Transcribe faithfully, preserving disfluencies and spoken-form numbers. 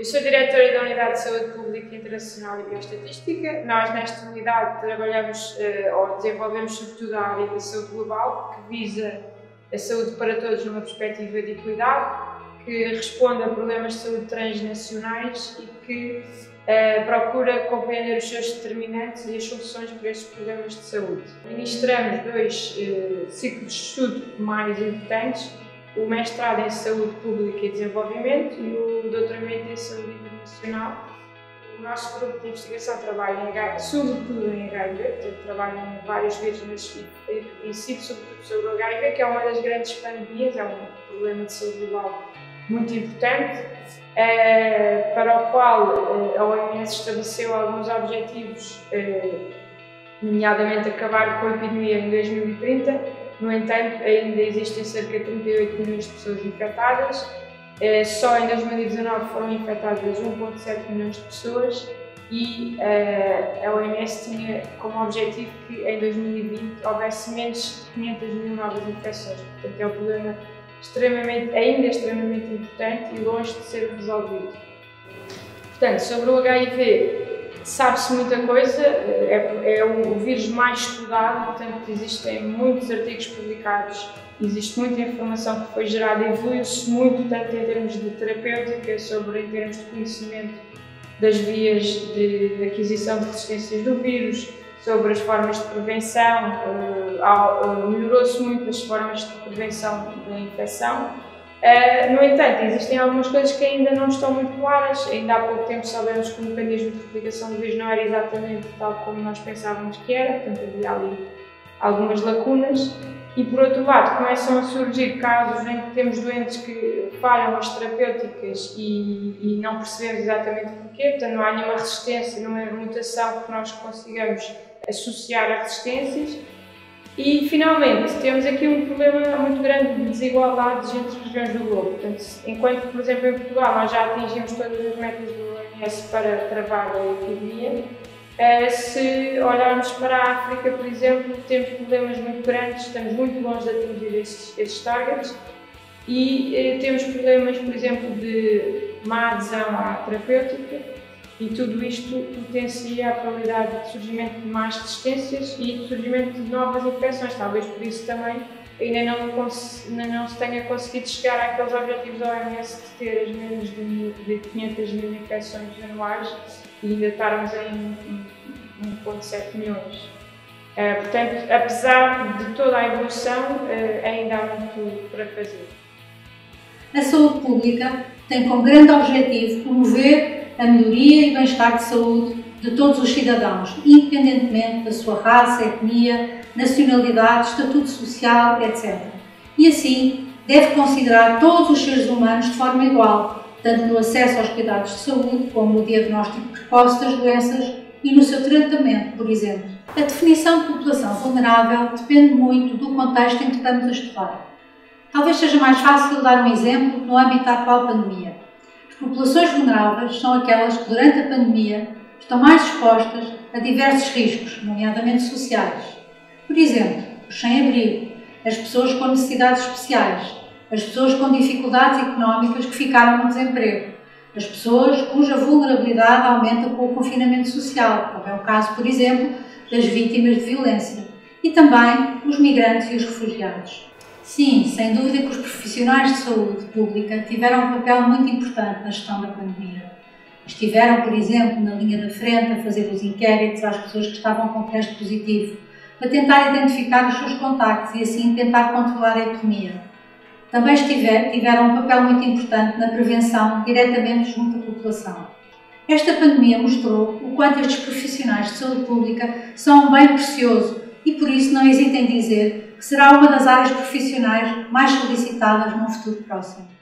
Eu sou diretora da Unidade de Saúde Pública Internacional e Bioestatística. Nós, nesta unidade, trabalhamos uh, ou desenvolvemos sobretudo a área da saúde global, que visa a saúde para todos numa perspectiva de equidade, que responde a problemas de saúde transnacionais e que uh, procura compreender os seus determinantes e as soluções para estes problemas de saúde. Ministramos dois uh, ciclos de estudo mais importantes: o mestrado em Saúde Pública e Desenvolvimento e o doutoramento em Saúde Internacional. O nosso grupo de investigação trabalha em H I V, sobretudo em H I V, portanto, trabalha em vários vírus, mas incide sobretudo sobre o H I V, que é uma das grandes pandemias, é um problema de saúde global muito importante, eh, para o qual eh, a O M S estabeleceu alguns objetivos, eh, nomeadamente acabar com a epidemia em dois mil e trinta. No entanto, ainda existem cerca de trinta e oito milhões de pessoas infectadas. Só em dois mil e dezanove foram infectadas um vírgula sete milhões de pessoas e a O M S tinha como objetivo que em dois mil e vinte houvesse menos de quinhentas mil novas infecções. Portanto, é um problema extremamente, ainda extremamente importante e longe de ser resolvido. Portanto, sobre o H I V, sabe-se muita coisa, é, é o vírus mais estudado, portanto existem muitos artigos publicados, existe muita informação que foi gerada, evoluiu-se muito, tanto em termos de terapêutica, sobre em termos de conhecimento das vias de, de aquisição de resistências do vírus, sobre as formas de prevenção, uh, uh, melhorou-se muito as formas de prevenção da infecção. Uh, no entanto, existem algumas coisas que ainda não estão muito claras. Ainda há pouco tempo soubemos que o mecanismo de replicação do vírus não era exatamente tal como nós pensávamos que era, portanto havia ali algumas lacunas. E por outro lado, começam a surgir casos em que temos doentes que falham as terapêuticas e, e não percebemos exatamente porquê, portanto não há nenhuma resistência, nenhuma mutação que nós consigamos associar a resistências. E, finalmente, temos aqui um problema muito grande de desigualdades entre as regiões do globo. Portanto, enquanto, por exemplo, em Portugal nós já atingimos todas as metas do O M S para travar a epidemia, se olharmos para a África, por exemplo, temos problemas muito grandes, estamos muito longe de atingir esses, esses targets e temos problemas, por exemplo, de má adesão à terapêutica. E tudo isto potencia a probabilidade de surgimento de más resistências e de surgimento de novas infecções. Talvez por isso também ainda não, ainda não se tenha conseguido chegar àqueles objetivos da O M S de ter as menos de, de quinhentas mil infecções anuais e ainda estarmos em um vírgula sete milhões. Uh, portanto, apesar de toda a evolução, uh, ainda há muito para fazer. A saúde pública tem como grande objetivo promover a melhoria e bem-estar de saúde de todos os cidadãos, independentemente da sua raça, etnia, nacionalidade, estatuto social, etcétera. E assim, deve considerar todos os seres humanos de forma igual, tanto no acesso aos cuidados de saúde, como no diagnóstico precoce das doenças e no seu tratamento, por exemplo. A definição de população vulnerável depende muito do contexto em que estamos a estudar. Talvez seja mais fácil dar um exemplo no âmbito da atual pandemia. As populações vulneráveis são aquelas que, durante a pandemia, estão mais expostas a diversos riscos, nomeadamente sociais. Por exemplo, os sem-abrigo, as pessoas com necessidades especiais, as pessoas com dificuldades económicas que ficaram no desemprego, as pessoas cuja vulnerabilidade aumenta com o confinamento social, como é o caso, por exemplo, das vítimas de violência, e também os migrantes e os refugiados. Sim, sem dúvida que os profissionais de saúde pública tiveram um papel muito importante na gestão da pandemia. Estiveram, por exemplo, na linha da frente a fazer os inquéritos às pessoas que estavam com teste positivo, para tentar identificar os seus contactos e assim tentar controlar a epidemia. Também estiver, tiveram um papel muito importante na prevenção diretamente junto à população. Esta pandemia mostrou o quanto estes profissionais de saúde pública são um bem precioso e por isso não hesitem em dizer que será uma das áreas profissionais mais solicitadas num futuro próximo.